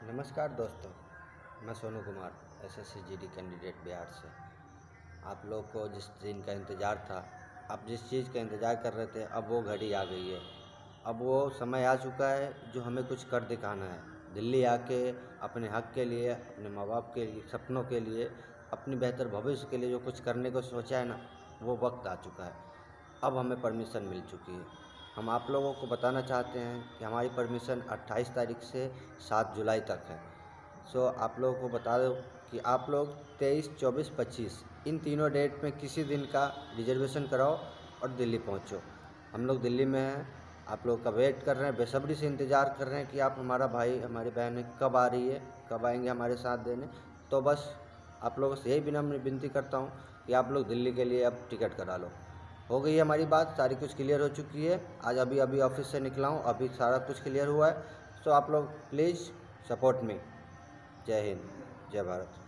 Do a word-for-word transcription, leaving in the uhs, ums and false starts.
नमस्कार दोस्तों, मैं Sonu Kumar SSC GD candidate Bihar से। आप लोग को जिस दिन का इंतज़ार था, आप जिस चीज़ का इंतज़ार कर रहे थे, अब वो घड़ी आ गई है। अब वो समय आ चुका है जो हमें कुछ कर दिखाना है। दिल्ली आके अपने हक के लिए, अपने माँ बाप के लिए, सपनों के लिए, अपनी बेहतर भविष्य के लिए जो कुछ करने को सोचा है ना, वो वक्त आ चुका है। अब हमें परमिशन मिल चुकी है। हम आप लोगों को बताना चाहते हैं कि हमारी परमिशन अट्ठाईस तारीख से सात जुलाई तक है। सो आप लोगों को बता दो कि आप लोग तेईस, चौबीस, पच्चीस इन तीनों डेट में किसी दिन का रिजर्वेशन कराओ और दिल्ली पहुंचो। हम लोग दिल्ली में हैं, आप लोग का वेट कर रहे हैं, बेसब्री से इंतज़ार कर रहे हैं कि आप हमारा भाई, हमारी बहन कब आ रही है, कब आएंगे हमारे साथ देने। तो बस आप लोगों से यही विनम्र विनती करता हूँ कि आप लोग दिल्ली के लिए अब टिकट करा लो। हो गई है हमारी बात, सारी कुछ क्लियर हो चुकी है। आज अभी अभी ऑफिस से निकला हूँ, अभी सारा कुछ क्लियर हुआ है। सो आप लोग प्लीज़ सपोर्ट मी। जय हिंद, जय भारत।